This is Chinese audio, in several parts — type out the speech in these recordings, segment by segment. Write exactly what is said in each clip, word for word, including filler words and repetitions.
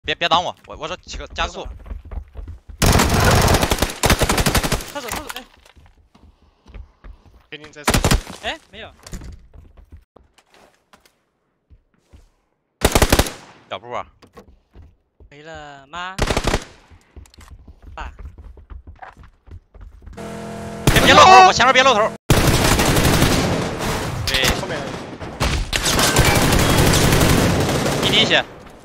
别别挡我，我我说几个加速。 他走他走，哎， 给你再说。 哎，没有。 小布啊， 没了吗？爸。 别别露头，我前面别露头。对， 后面。 一滴血。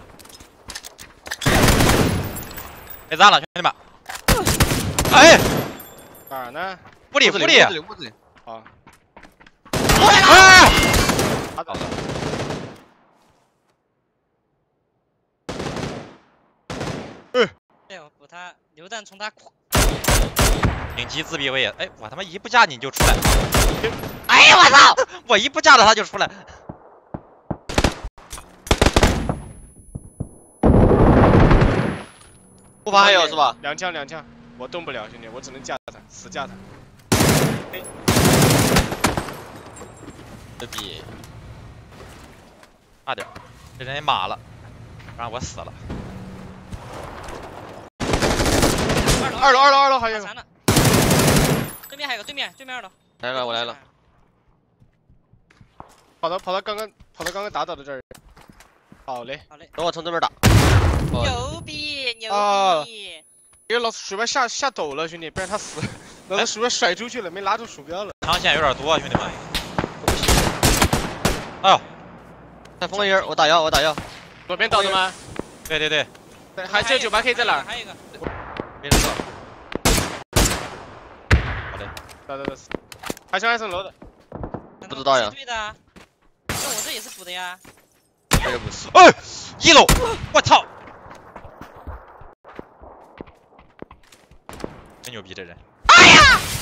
被炸了，兄弟们！哎， 哪儿呢？ 屋里，屋里， 屋子里，屋子里。 啊！ 啊！ 好的。 嗯。哎呦，补他榴弹从他胯。 顶级自闭位，哎，我他妈一不架你就出来！哎呀，我操！我一不架着他就出来。 后方还有是吧？ 两枪两枪，我动不了，兄弟，我只能架他，死架他。 这逼，差点，这人也马了，让我死了。 二楼二楼二楼还有一个。 对面还有个，对面对面二楼。 来了，我来了。 跑到跑到刚刚跑到刚刚打倒的这儿。好嘞。 好嘞。 等我从这边打。 牛逼牛逼！ 这个老鼠标下下抖了，兄弟，不然他死。老子鼠标甩出去了，没拉住鼠标了。 枪线有点多，兄弟们。哎呦， 在风音，我打药，我打药。 左边倒的吗？ 对对对。 还这九八 K 在哪？ 还有一个。 别人走。好嘞。 打打打。还上二层楼的。 不知道呀。 对的。那我这也是补的呀。 这个不是。 哎，一楼，我操！真牛逼这人！哎呀！